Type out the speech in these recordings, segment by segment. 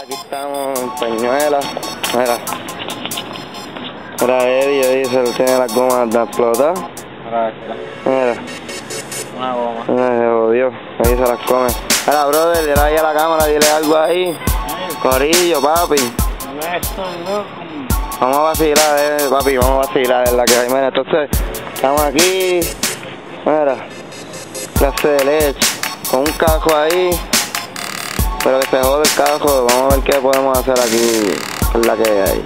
Aquí estamos en Peñuela. Mira. Mira, Eddie dice que tiene las gomas de explotar. Mira. Una goma. Se jodió. Ahí se las come. Mira, brother, dile ahí a la cámara, dile algo ahí. Corillo, papi. Vamos a vacilar, papi, vamos a vacilar, es la que hay. Mira, entonces, estamos aquí. Mira. Clase de leche. Con un cajo ahí. Pero que se jode el cajo. Vamos a ver qué podemos hacer aquí. Es la que hay.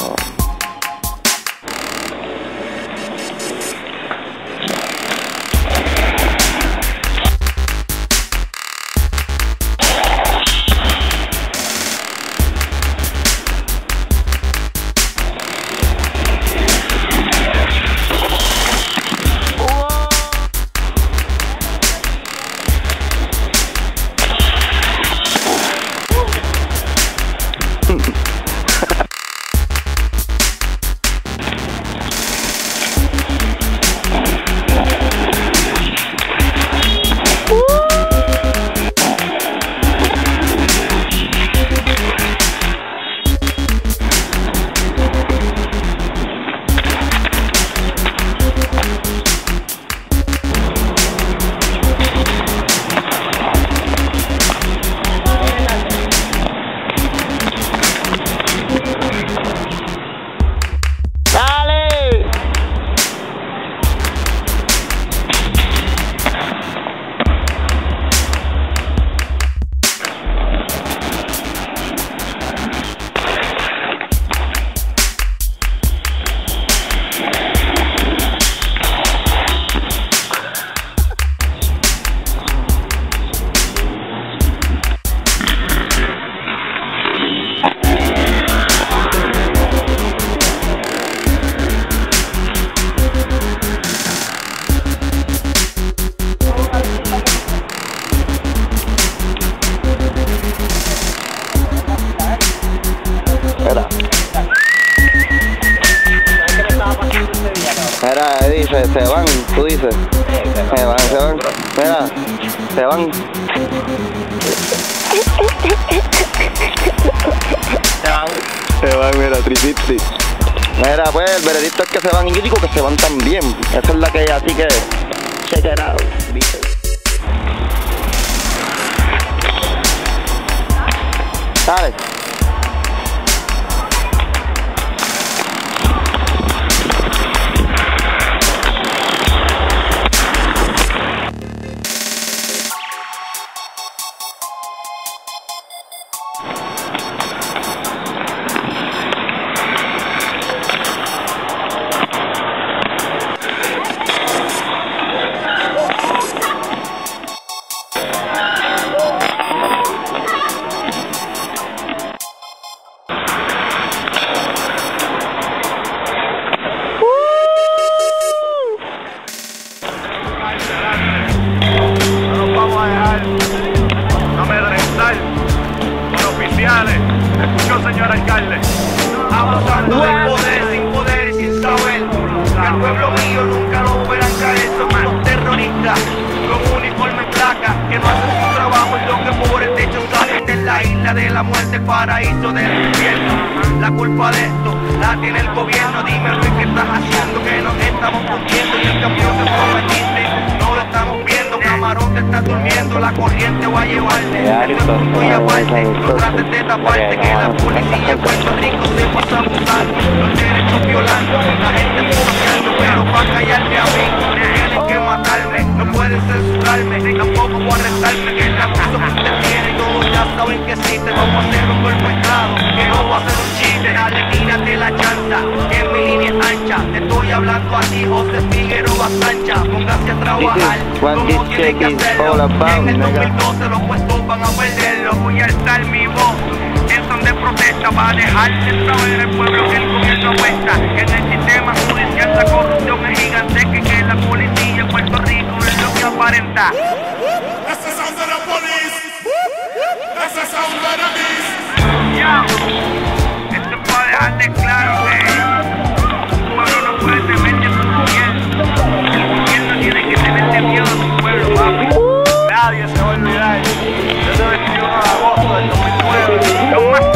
Mira, dice, se van, tú dices. Se van. Mira, se van. Se van, mira, 360. Mira, pues el veredicto es que se van y yo digo que se van también. Esa es la que hay, así que check it out. Dale. Escuchó, señor alcalde, abusando del poder, sin poder y sin saber que al pueblo mío nunca lo verán caer. Son unos terroristas con uniforme y placa que no hacen su trabajo y lo que por el techo salen de la isla de la muerte, el paraíso del infierno. La culpa de esto la tiene el gobierno. Dime Luis, ¿qué estás haciendo? Que nos estamos cumpliendo y el cambio que prometiste no lo estamos viendo. Camarón, te estás durmiendo, la corriente va a llevarte. Esto es punto y aparte, no trates de taparte, que la policía en Puerto Rico se pasa abusando, los derechos violando, la gente bloqueando, pero para callarte a mí tienen que matarme, no pueden censurarme, tampoco voy a arrestarme, que el abuso que usted tiene, todos ya saben que existe. Vamos a hacer un golpe de estado, que no va a ser un chiste. Dale, tírate la chanza, que mi línea es ancha. Te estoy hablando a ti, José Figueroa Sancha. Póngase a trabajar como tiene que hacerlo. En el 2012 los puestos van a perderlo. Voy a alzar mi voz en son de protesta para dejarse saber el pueblo que el gobierno apuesta. En el sistema judicial la corrupción es gigantesca y que la policía en Puerto Rico es lo que aparenta. That's the sound of the police. That's the sound of the beast. Esto es para dejarte claro que tu pueblo no puede temerle a su gobierno. El gobierno tiene que tenerle miedo a su pueblo, papi. Nadie se va a olvidar. Desde el 21 de agosto del 2009, los más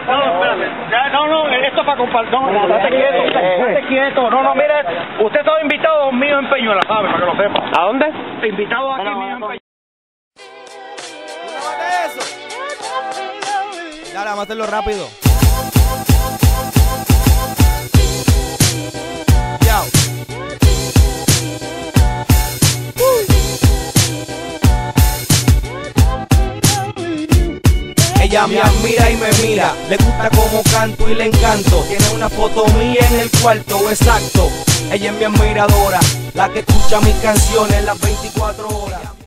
No, esto es para compartir. No, estate quieto. No, mire, usted está invitado mío en Peñuela, ¿sabe? Para que lo sepa. ¿A dónde? Invitado aquí mío en Peñuela. Dale, vamos a hacerlo rápido. Ella me admira y me mira, le gusta como canto y le encanto. Tiene una foto mía en el cuarto, exacto. Ella es mi admiradora, la que escucha mis canciones las 24 horas.